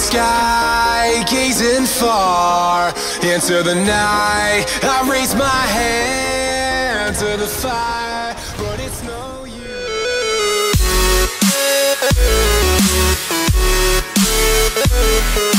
sky, gazing far into the night. I raise my hand to the fire, but it's no use.